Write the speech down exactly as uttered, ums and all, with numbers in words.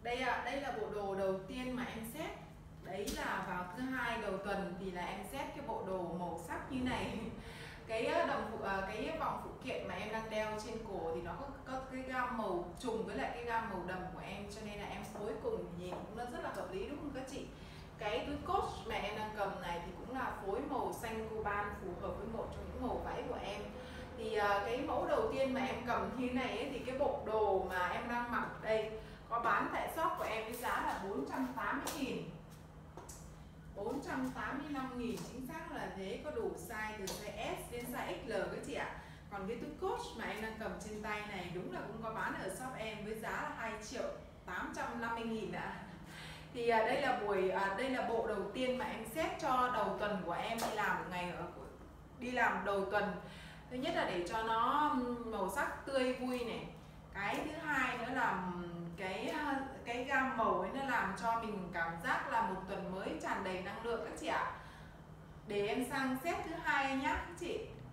Đây ạ, đây là bộ đồ đầu tiên mà em set. Đấy là vào thứ hai đầu tuần thì là em set cái bộ đồ màu sắc như này. Cái ờ, đồng phụ à, cái vòng phụ kiện mà em đang đeo trên cổ thì nó có, có cái gam màu trùng với lại cái gam màu đầm của em, cho nên là em phối cùng nhìn cũng nó rất là hợp lý, đúng không các chị? Cái túi coach mà em đang cầm này thì cũng là phối màu xanh coban, phù hợp với một trong những màu váy của em. Thì uh, cái mẫu đầu tiên mà em cầm như này ấy, thì cái bộ đồ mà em đang mặc đây có bán tại shop của em với giá là bốn trăm tám mươi nghìn, bốn trăm tám mươi lăm nghìn, chính xác là thế. Có đủ size từ size S đến size ích lờ các chị ạ. Còn cái túi coach mà em đang cầm trên tay này đúng là cũng có bán ở shop em với giá là hai triệu tám trăm năm mươi nghìn ạ. À. Thì à, đây là buổi à, đây là bộ đầu tiên mà em set cho đầu tuần của em đi làm một ngày ở đi làm đầu tuần. Thứ nhất là để cho nó màu sắc tươi vui này. Cái thứ hai nữa là cái cái gam màu ấy nó làm cho mình cảm giác là một tuần mới tràn đầy năng lượng các chị ạ. Để em sang set thứ hai nhá các chị.